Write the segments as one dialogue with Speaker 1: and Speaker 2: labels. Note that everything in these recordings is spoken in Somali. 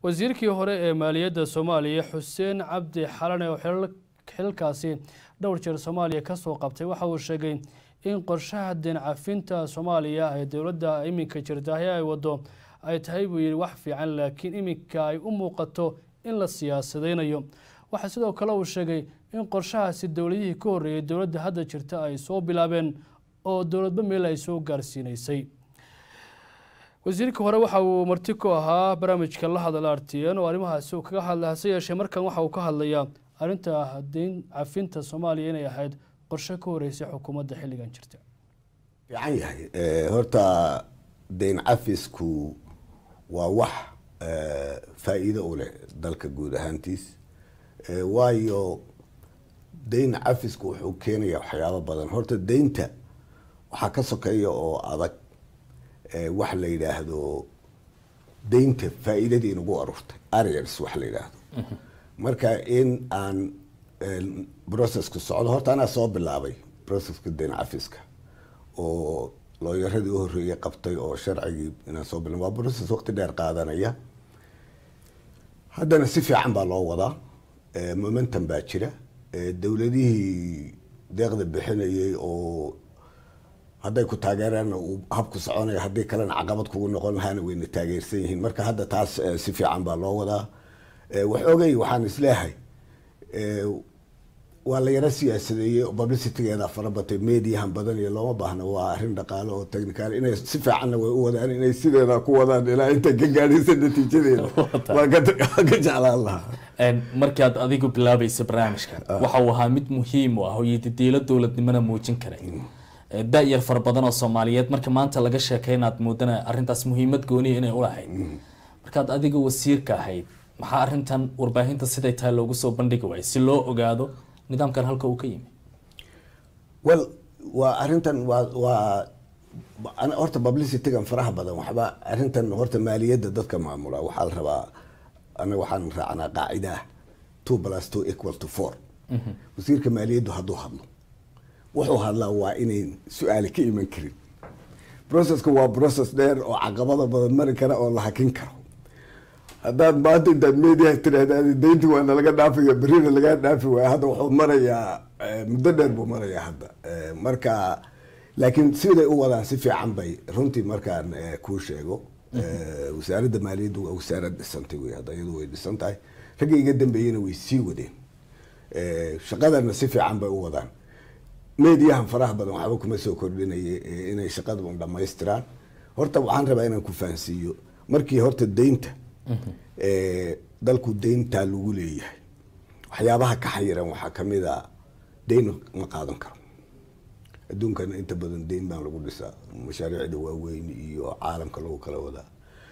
Speaker 1: wasiirkii hore ee maaliyadda Soomaaliya Xuseen Cabdi Xalane oo xilkaasi dhowr jeer Soomaaliya ka soo qabtay waxa uu sheegay in qorshaha deyn cafinta Soomaaliya ee dawladda iminka jirta ay wado ay tahay wax fiican laakiin iminka ay u muuqato in la siyaasadeynayo. waxa sidoo kale uu sheegay in qorshahaasi dawladihii ka horeeyay dawladda hadda jirta ay soo bilaabeen oo dawladba meel ay soo gaarsiinaysay. wasiirka hore waxa uu marti ku ahaa barnaamijka la hadal RTN oo arrimahaasi kaga hadlayay yeeshee markan waxa uu ka hadlayaa arinta deyn cafinta Soomaaliya inay ahayd qorshe ka horeysay xukuumadda xilligan jirta.
Speaker 2: fiican yahay horta deyn cafisku waa wax faa'iido u leh dalka guud ahaantiis waayo deyn cafisku wuxuu keenayaa waxyaabo badan. horta deynta waxa ka sokeeya oo adag wax la yiraahdo deynta faa'iidadii inagu arurtay arrears wax la yiraahdo marka in aan processku socdo horta ana soo bilaabay processka deyn cafiska oo looyaradii u horeeyay qabtay oo sharcigii inaan soo bilaabay waa process waqti dheer qaadanaya. haddana si fiican baa loo wadaa momentum baa jira dawladihii deeqda bixinayay oo hadday ku taageeraan uu habku soconaya haddii kalena caqabad kugu noqon lahaana wayna taageersan yihiin. marka hadda taas si fiican baa loo wadaa. waxaan isleeyahay waa la yara siyaasadeeyay publicitygeeda farabatay mediahan badan iyo looma baahna waa arrin dhaqaale oo technical inay si fiicanna way u wadaan inay sideeda ku wadaan ilaa inta ka gaadhaysa natiijadeeda waa ka jeclaan lahaa.
Speaker 3: markaad adigu bilaabaysa barnaamijka waxa uu ahaa mid muhiim u ah oo yiddiilo dowladnimana muujin karay da'yar fara badan oo Soomaaliyeed marka maanta laga sheekaynaad moodana arrintaas muhiimad gooni inay u lahayd. markaad adigu wasiirka ahayd maxaa arrintan warbaahinta siday tahay loogu soo bandhigi waayay si loo ogaado nidaamkan halka uu ka yimi?
Speaker 2: waa arrintan waa horta publicitygan faraha badan waxba arrintan horta maaliyadda dadka maamula waxaa la rabaa anaga waxaan raacnaa qaacida 2+2=4. wasiirka maaliyaddu hadduu hadlo wuxuu hadlaa waa inay su'aal ka iman karin. processka waa process dheer oo caqabado badan mari kara oo la hakin karo. haddaad maanta intaad media tiraahdaad deynta waa laga dhaafaya berrina laga dhaafi waaya hadda wuxuu marayaa muddo dheer buu marayaa hadda marka laakiin siday u wadaan si fiican bay runtii markaan kuu sheego wasaaradda maaliyaddu waa wasaarad dhisantay wey hadda iyadu way dhisan tahay ragga iga dambeeyena way sii wadeen shaqadana si fiican bay u wadaan. mediahan faraha badan waxba kuma soo kordhinaya inay shaqada un dhammaystiraan. horta waxaan rabaa inaan ku fahansiiyo markii horta deynta dalku deyntaa lagu leeyahay waxyaabaha ka xayiran waxaa kamid a deyn ma qaadan karo. adduunkana inta badan deyn baan lagu dhisaa mashaariicda waaweyn iyo caalamka lagu kala wadaa.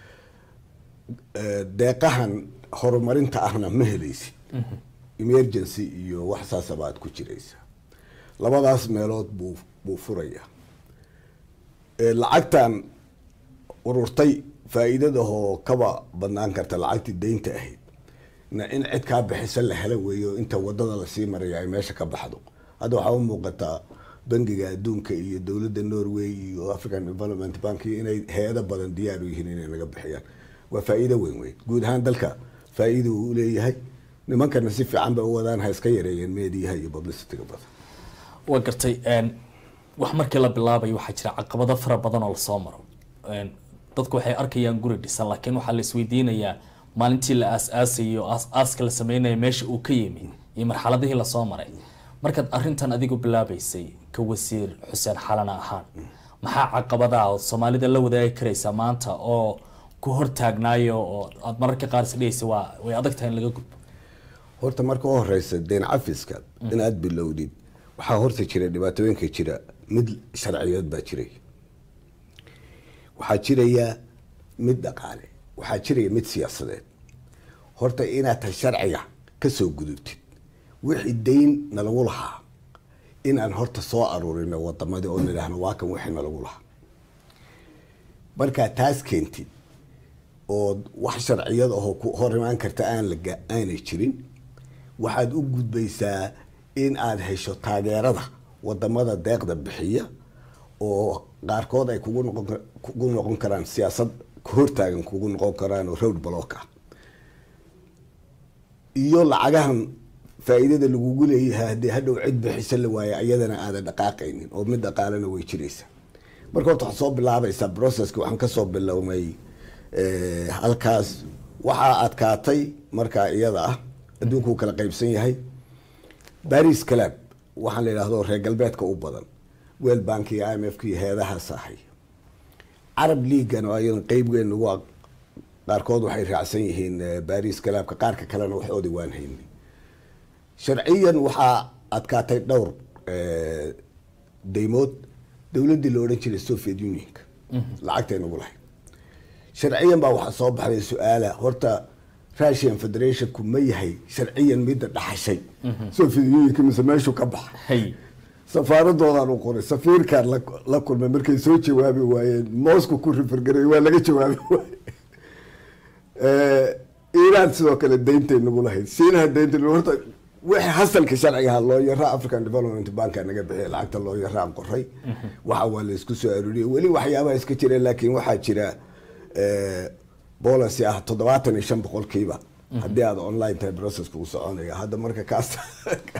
Speaker 2: deeqahan horumarinta ahna ma helaysid emergency iyo wax saasabaad ku jiraysa. labadaas meelood buu furaya. lacagtan ururtay faa'iidadahoo kaba badnaan karta lacagtii deynta ahayd in cid kaa bixisa la helo weeyo inta wadada lasii maraya ay meesha ka baxdo. hadda waxaa u muuqataa bangiga adduunka iyo dowladda Norway iyo African Development Bank inay hay'ado badan diyaar u yihiin inay naga bixiyaan. waa faa'iido weyn guud ahaan dalka faa'iido uu leeyahay. nimankana si fiican bay u wadaan ha iska yareeyeen meediyaha iyo publicityga badan.
Speaker 3: waa gartay wax markii la bilaabay waxaa jira caqabado fara badan oo la soo maro. dadku waxay arkayaan guri dhisan laakiin waxa la isweydiinayaa maalintii la aasaasay oo aaska la sameeyay meesha uu ka yimi iyo marxaladihii la soo maray. markaad arrintan adigu bilaabaysay ka wasiir Xuseen Xalane ahaan maxaa caqabadaha oo Soomaalida la wadaagi karaysa maanta oo ku hortaagnaayo oo aad mararka qaar isdheysay way adag tahay in laga gudbo?
Speaker 2: horta marka u horeysa deyn cafiska inaad bilowdid waxaa horta jira dhibaatooyinka jira mid sharciyeed baa jiray waxaa jiraya mid dhaqaale waxaa jiraya mid siyaasadeed. horta inaad tahay sharciga ka soo gudubtid wixii deyn nalagu lahaa in aan horta soo aruurino wadamadii oo nidhaahno waa kan wixii nalagu lahaa. markaa taas keentid oo wax sharciyad ahoo ku hor imaan karta aanay jirin waxaad u gudbaysaa in aad hesho taageerada wadamada deeqda bixiya oo qaarkood ay kugu noqon karaan siyaasad hortaagan kugu noqon karaan oo road block ah iyo lacagahan faa'iidada lagugu leeyahay haddii hadhow cid bixisa la waayo iyadana aadan dhaqaaqaynin oo mid dhaqaalana way jiraysa marka horta waxaa soo bilaabaysaa processki waxaan kasoo bilowmay halkaas waxaa adkaatay markaa iyada ah adduunkuu kala qaybsan yahay Paris Club waxaan la yidhaahdo reer galbeedka u badan World Bank iyo IMF iyo heedahaas ahay Arab League oo ayadan qeybgeen ugu qaarkood waxay raacsan yihiin Paris Club-ka qaarka kalena waxoodii waan haynay sharciyan waxaa adkaatay dhowr deymood dowladdii la odhan jiray Soviet Union lacagtayna ugu lahayd sharciyan baa waxaa soo baxday su-aala horta Russian Federation ku ma yahay sharciyan midda dhaxashay Soviet Union mise meeshuu ka baxay safaaradoodan u qoray safiirkaan la kulmay markay soo jawaabi waayeen Moscow ku rifargaray waa laga jawaabi waayey Iran sidoo kale deyntay nagu lahayd Siinaha deyntay horta wixii hasalka sharciga loo yaraa African Development Bank naga bixiyay lacagta loo yaraa qoray waxa waa la isku soo aruuriyay wali waxyaabaha iska jira laakiin waxaa jira policy ah 75% haddii aad online tahay process ku soconaya hadda marka